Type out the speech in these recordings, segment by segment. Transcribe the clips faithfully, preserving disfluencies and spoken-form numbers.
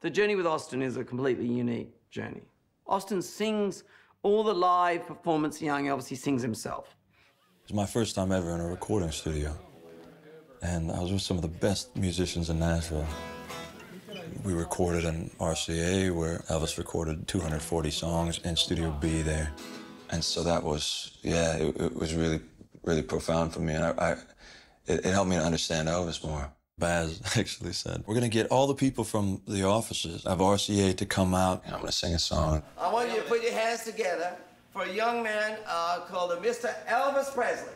The journey with Austin is a completely unique journey. Austin sings all the live performance young Elvis, he sings himself. It was my first time ever in a recording studio. And I was with some of the best musicians in Nashville. We recorded in R C A, where Elvis recorded two hundred forty songs in Studio B there. And so that was, yeah, it, it was really, really profound for me. And I, I it, it helped me to understand Elvis more. Baz actually said, we're gonna get all the people from the offices of R C A to come out, and I'm gonna sing a song. I want you to put your hands together for a young man uh, called Mister Elvis Presley.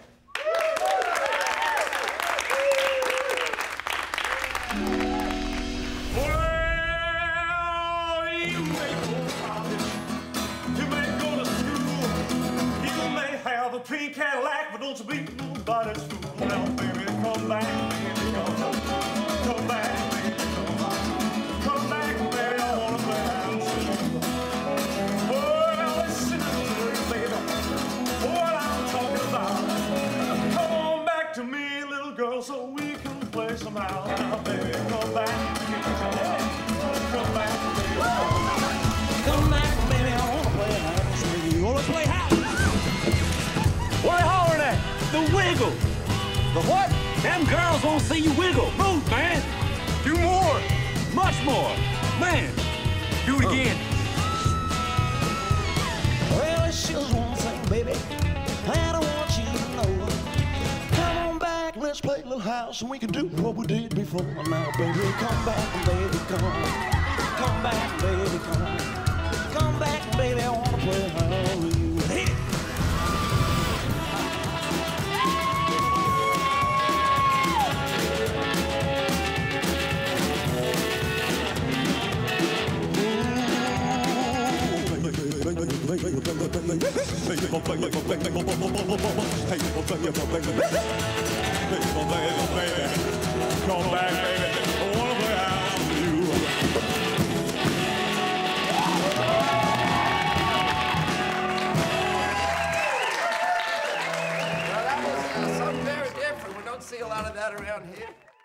Well, you may go to college, you may go to school, you may have a pink Cadillac, but don't you be nobody's fool. Now, baby, come back, baby, come, come back, baby, come, come back, baby, I wanna play house with you. Well, listen to me, baby, what I'm talking about. Come on back to me, little girl, so we can play some house. Now, baby, come back, baby, come back, baby, come back, baby, I wanna play house with you. You wanna play house? What are they hollering at? The wiggle. The what? Them girls won't see you wiggle. Move, man. Do more. Much more. Man, do it again. Well, it's just one thing, baby. I don't want you to know. Come on back, let's play a little house, and we can do what we did before. Now, baby, come back, baby, come. Come back, baby, come. Come back, baby, I wanna play house with you. Hit it. Come back, baby. I wanna play house with you. Well, that was uh, something very different. We don't see a lot of that around here.